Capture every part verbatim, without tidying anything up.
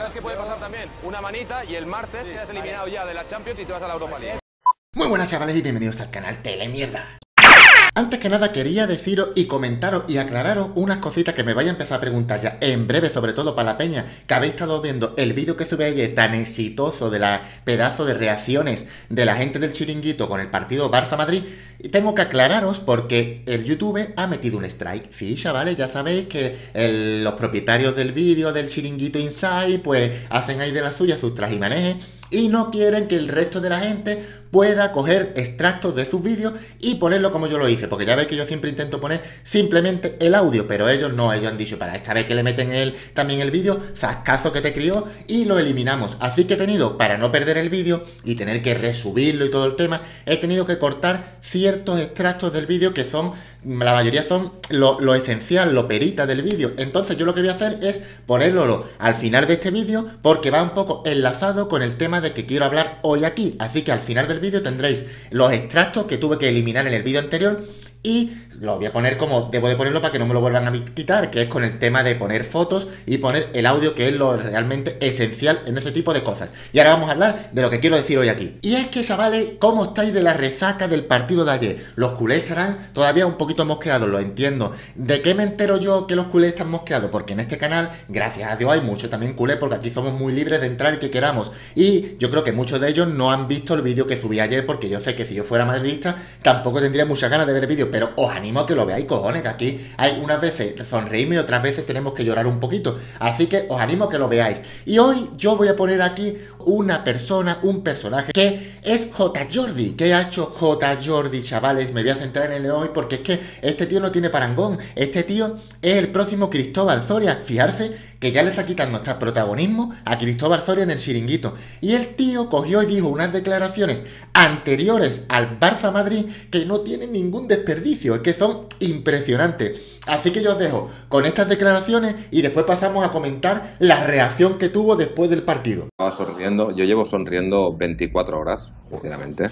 ¿sabes qué puede pasar también? Una manita y el martes quedas eliminado ya de la Champions y te vas a la Europa League. Muy buenas chavales y bienvenidos al canal Telemierda. Antes que nada quería deciros y comentaros y aclararos unas cositas que me vais a empezar a preguntar ya en breve, sobre todo para la peña, que habéis estado viendo el vídeo que subí ayer tan exitoso de la pedazo de reacciones de la gente del Chiringuito con el partido Barça-Madrid. Y tengo que aclararos porque el YouTube ha metido un strike. Sí, chavales, ya sabéis que el, los propietarios del vídeo del Chiringuito Inside pues hacen ahí de la suya sus trajimanejes y no quieren que el resto de la gente pueda coger extractos de sus vídeos y ponerlo como yo lo hice, porque ya veis que yo siempre intento poner simplemente el audio, pero ellos no, ellos han dicho, para esta vez que le meten el, también el vídeo, zascazo que te crió, y lo eliminamos. Así que he tenido, para no perder el vídeo y tener que resubirlo y todo el tema, he tenido que cortar ciertos extractos del vídeo que son, la mayoría son lo, lo esencial, lo perita del vídeo. Entonces yo lo que voy a hacer es ponerlo al final de este vídeo, porque va un poco enlazado con el tema de que quiero hablar hoy aquí. Así que al final del vídeo tendréis los extractos que tuve que eliminar en el vídeo anterior y lo voy a poner como debo de ponerlo para que no me lo vuelvan a quitar, que es con el tema de poner fotos y poner el audio, que es lo realmente esencial en ese tipo de cosas. Y ahora vamos a hablar de lo que quiero decir hoy aquí. Y es que, chavales, ¿cómo estáis de la resaca del partido de ayer? Los culés estarán todavía un poquito mosqueados, lo entiendo. ¿De qué me entero yo que los culés están mosqueados? Porque en este canal, gracias a Dios, hay mucho también culés, porque aquí somos muy libres de entrar el que queramos. Y yo creo que muchos de ellos no han visto el vídeo que subí ayer, porque yo sé que si yo fuera madridista tampoco tendría muchas ganas de ver el vídeo, pero os animo a que lo veáis, cojones, que aquí hay unas veces sonreírme y otras veces tenemos que llorar un poquito. Así que os animo a que lo veáis. Y hoy yo voy a poner aquí una persona, un personaje que es J. Jordi. ¿Qué ha hecho J. Jordi, chavales? Me voy a centrar en él hoy porque es que este tío no tiene parangón. Este tío es el próximo Cristóbal Soria. Fijarse que ya le está quitando hasta protagonismo a Cristóbal Soria en el Chiringuito. Y el tío cogió y dijo unas declaraciones anteriores al Barça-Madrid que no tienen ningún desperdicio, es que son impresionantes. Así que yo os dejo con estas declaraciones y después pasamos a comentar la reacción que tuvo después del partido. Estaba sonriendo, yo llevo sonriendo veinticuatro horas, sinceramente.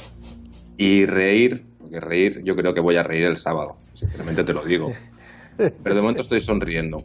Y reír, porque reír, yo creo que voy a reír el sábado, sinceramente te lo digo. Pero de momento estoy sonriendo.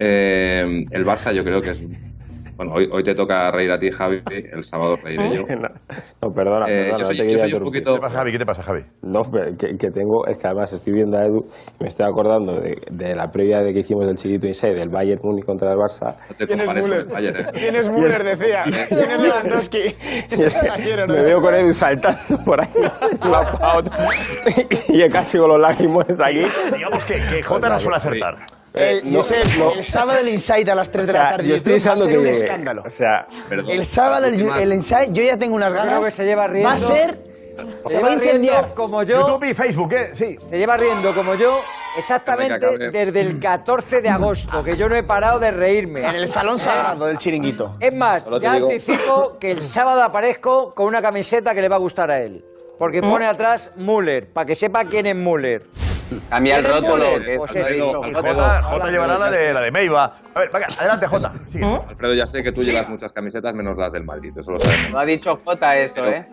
Eh, el Barça yo creo que es... Bueno, hoy, hoy te toca reír a ti, Javi, el sábado reiré yo. No, no perdona, Eh, perdona, yo soy, no te yo quería soy un interrumpir. poquito... ¿Qué te pasa, Javi? ¿Qué te pasa, Javi? No, pero que, que tengo, es que además estoy viendo a Edu y me estoy acordando de, de la previa de que hicimos del Chiringuito Inside, del Bayern Múnich contra el Barça. No te compares con el Bayern, ¿eh? ¿Quién es Müller? Decía. ¿Quién es Lewandowski? Y es que La quiero, ¿no? me veo con Edu saltando por ahí de un lado para otro y casi con los lágrimas aquí. Digamos que, que Jota no suele acertar. Eh, no, Josep, no. el sábado el Inside a las tres O de sea, la tarde yo estoy va a deseando ser que un llegue. escándalo. O sea, Perdón. El sábado el, Última- el Inside, yo ya tengo unas ganas. Creo que se lleva riendo. Va a ser... Se va a incendiar. como yo. YouTube y Facebook, ¿eh? Sí. Se lleva riendo como yo Venga, exactamente cabrón. desde el catorce de agosto, que yo no he parado de reírme. En el salón sagrado del Chiringuito. Es más, Solo te ya digo- anticipo que el sábado aparezco con una camiseta que le va a gustar a él. Porque pone atrás Müller, para que sepa quién es Müller. Cambia el ¿Quién es rótulo. Müller? que- Pues Alfredo, eso. Y Alfredo, Jota, Jota Alfredo, llevará la ya de, sé- la de Meiva. A ver, venga, adelante, Jota. Sigue. Alfredo, ya sé que tú llevas muchas camisetas menos las del Madrid, eso lo sabemos. No ha dicho Jota eso, ¿eh?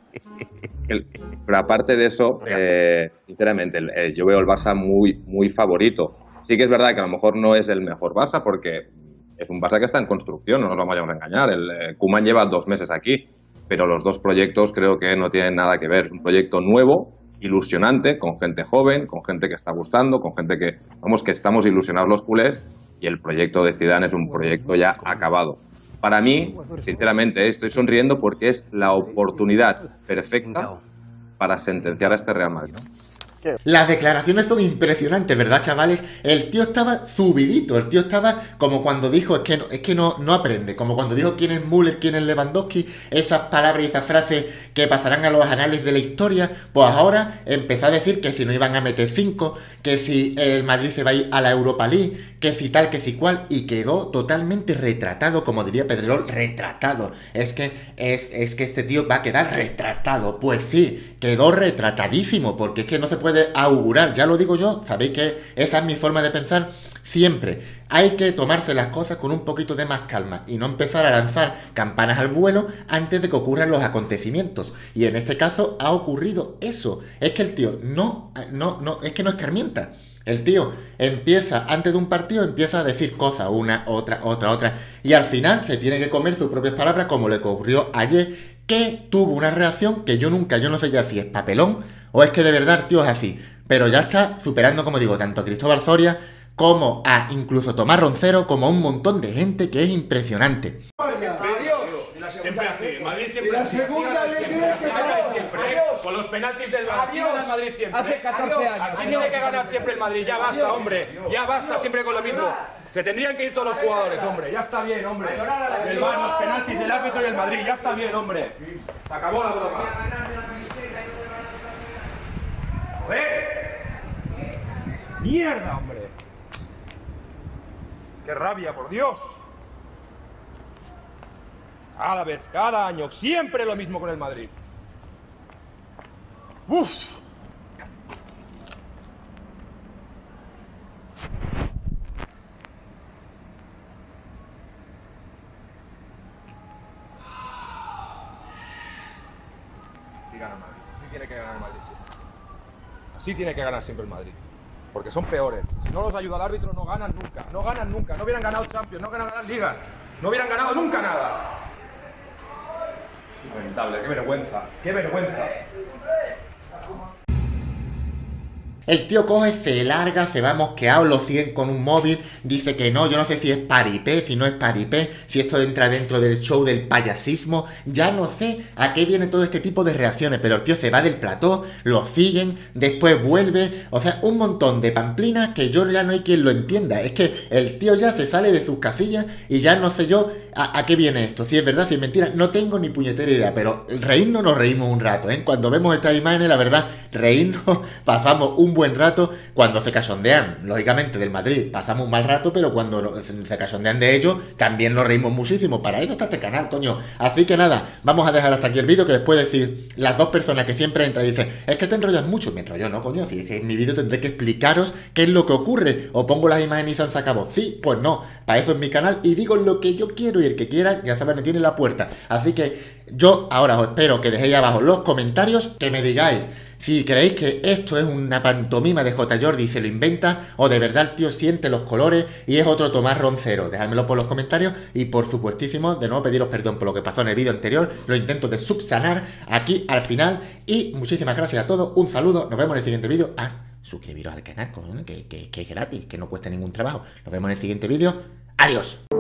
El- pero aparte de eso, eh, sinceramente, el- eh, yo veo el Barça muy, muy favorito. Sí que es verdad que a lo mejor no es el mejor Barça porque es un Barça que está en construcción, no nos vamos a engañar. El eh, Koeman lleva dos meses aquí, pero los dos proyectos creo que no tienen nada que ver. Es un proyecto nuevo, ilusionante, con gente joven, con gente que está gustando, con gente que, vamos, que estamos ilusionados los culés, y el proyecto de Zidane es un proyecto ya acabado. Para mí, sinceramente, estoy sonriendo porque es la oportunidad perfecta para sentenciar a este Real Madrid. Las declaraciones son impresionantes, ¿verdad, chavales? El tío estaba subidito, el tío estaba como cuando dijo, es que no, es que no, no aprende, como cuando dijo quién es Müller, quién es Lewandowski, esas palabras y esas frases que pasarán a los anales de la historia. Pues ahora empezó a decir que si no iban a meter cinco, que si el Madrid se va a ir a la Europa League, que si tal, que si cual, y quedó totalmente retratado, como diría Pedrerol, retratado. Es que, es, es que este tío va a quedar retratado. Pues sí, quedó retratadísimo, porque es que no se puede augurar, ya lo digo yo, sabéis que esa es mi forma de pensar siempre. Hay que tomarse las cosas con un poquito de más calma y no empezar a lanzar campanas al vuelo antes de que ocurran los acontecimientos. Y en este caso ha ocurrido eso. Es que el tío no, no, no, es que no escarmienta. El tío empieza, antes de un partido, empieza a decir cosas, una, otra, otra, otra, y al final se tiene que comer sus propias palabras, como le ocurrió ayer, que tuvo una reacción que yo nunca, yo no sé ya si es papelón o es que de verdad el tío es así, pero ya está superando, como digo, tanto a Cristóbal Soria como a incluso Tomás Roncero, como a un montón de gente que es impresionante. Siempre así, el Madrid siempre así. Con los penaltis del Barça, Madrid siempre. Hace catorce años. Así tiene que ganar siempre el Madrid. Ya basta, hombre. Ya basta siempre con lo mismo. Se tendrían que ir todos los jugadores, hombre. Ya está bien, hombre. El Bar, los penaltis, el árbitro y el Madrid. Ya está bien, hombre. Se acabó la broma. ¡Joder! ¡Mierda, hombre! ¡Qué rabia, por Dios! Cada vez, cada año, siempre lo mismo con el Madrid. ¡Uf! Sí gana el Madrid. Así tiene que ganar el Madrid siempre. Así tiene que ganar siempre el Madrid. Porque son peores. Si no los ayuda el árbitro, no ganan nunca. No ganan nunca. No hubieran ganado Champions, no hubieran ganado Ligas. No hubieran ganado nunca nada. Lamentable, qué vergüenza, qué vergüenza. El tío coge, se larga, se va mosqueado, lo siguen con un móvil, dice que no, yo no sé si es paripé, si no es paripé, si esto entra dentro del show del payasismo, ya no sé a qué viene todo este tipo de reacciones, pero el tío se va del plató, lo siguen, después vuelve, o sea, un montón de pamplinas que yo ya no hay quien lo entienda, es que el tío ya se sale de sus casillas y ya no sé yo a, a qué viene esto, si es verdad, si es mentira, no tengo ni puñetera idea, pero reírnos nos reímos un rato, ¿eh? Cuando vemos estas imágenes, la verdad, reírnos, pasamos un buen rato cuando se cachondean, lógicamente del Madrid pasamos un mal rato, pero cuando se cachondean de ellos también nos reímos muchísimo. Para eso está este canal, coño. Así que nada, vamos a dejar hasta aquí el vídeo, que después decir las dos personas que siempre entran y dicen, es que te enrollas mucho, me enrollo, no, coño, si es que en mi vídeo tendré que explicaros qué es lo que ocurre, o pongo las imágenes y se acabó. Sí, pues no, para eso es mi canal y digo lo que yo quiero, y el que quiera, ya sabes, me tiene la puerta. Así que yo ahora os espero que dejéis abajo los comentarios, que me digáis si creéis que esto es una pantomima de J. Jordi y se lo inventa, o de verdad el tío siente los colores y es otro Tomás Roncero. Dejádmelo por los comentarios y, por supuestísimo, de nuevo pediros perdón por lo que pasó en el vídeo anterior. Lo intento de subsanar aquí al final. Y muchísimas gracias a todos, un saludo, nos vemos en el siguiente vídeo. Ah, suscribiros al canal, coño, que, que, que es gratis, que no cuesta ningún trabajo. Nos vemos en el siguiente vídeo. ¡Adiós!